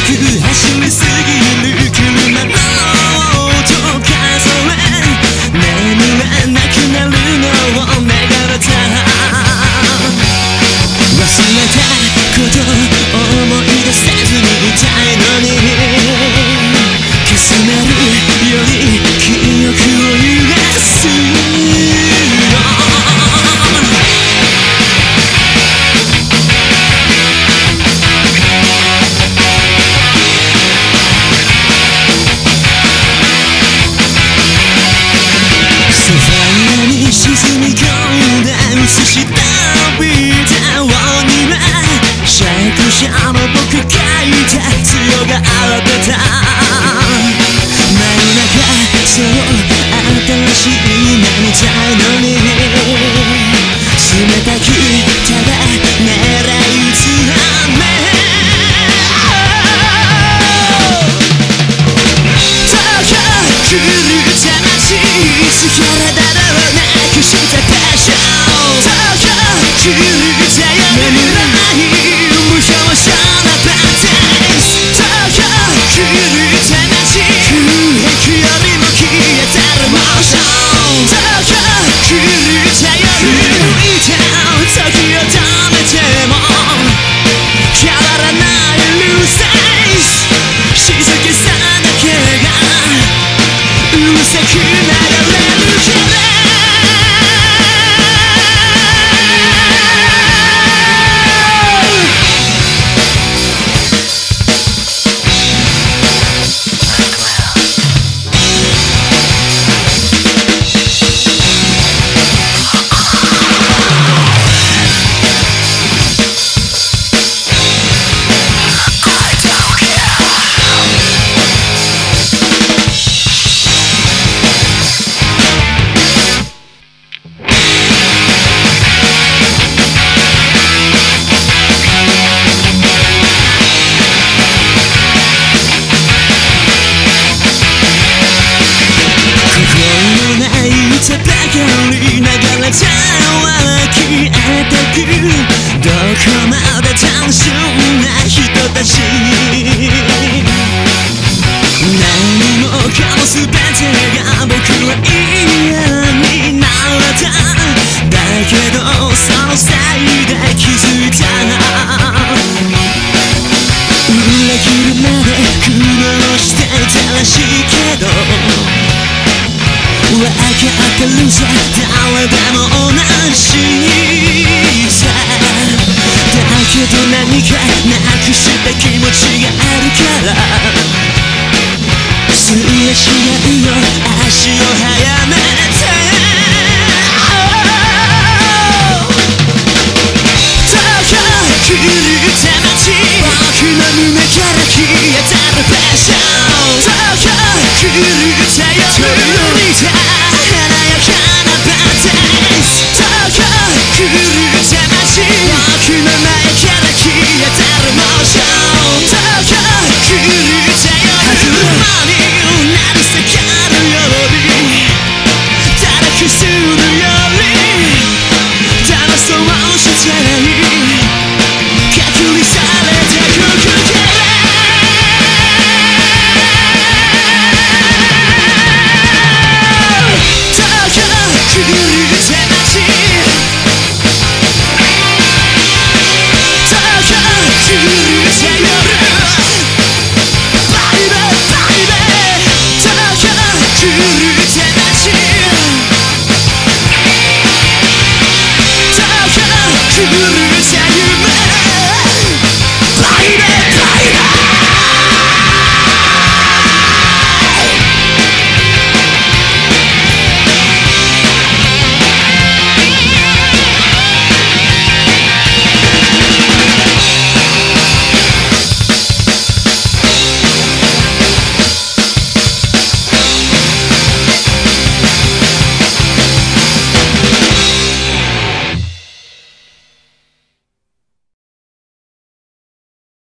く走りすぎる車の音数え眠れなくなるのを願った忘れたこと思い出せずにいたいのにかすめるより記憶を揺らすソファーに沈み込んで映したビデオにはシャイクシャの僕がいた強がってた真夜中そう新しい夢みたいのに冷たくただ狙いつめ遠く狂った街力だろうなくした場所遠く狂った夜眠らない無表情なパラダイス遠く狂った街空白よりも消えたるモーション遠く狂った夜吹いた時を止めても変わらないルーセイス静けさだけがうるさく流れるからばかり流れたは消えてくどこまで単純な人たち何もかも全てが僕は嫌になっただけどそのせいで気づいた裏切るまで苦労してたらしいけど分かってるさ誰でも同じさだけど何かなくした気持ちがあるからすれ違うよ足を速め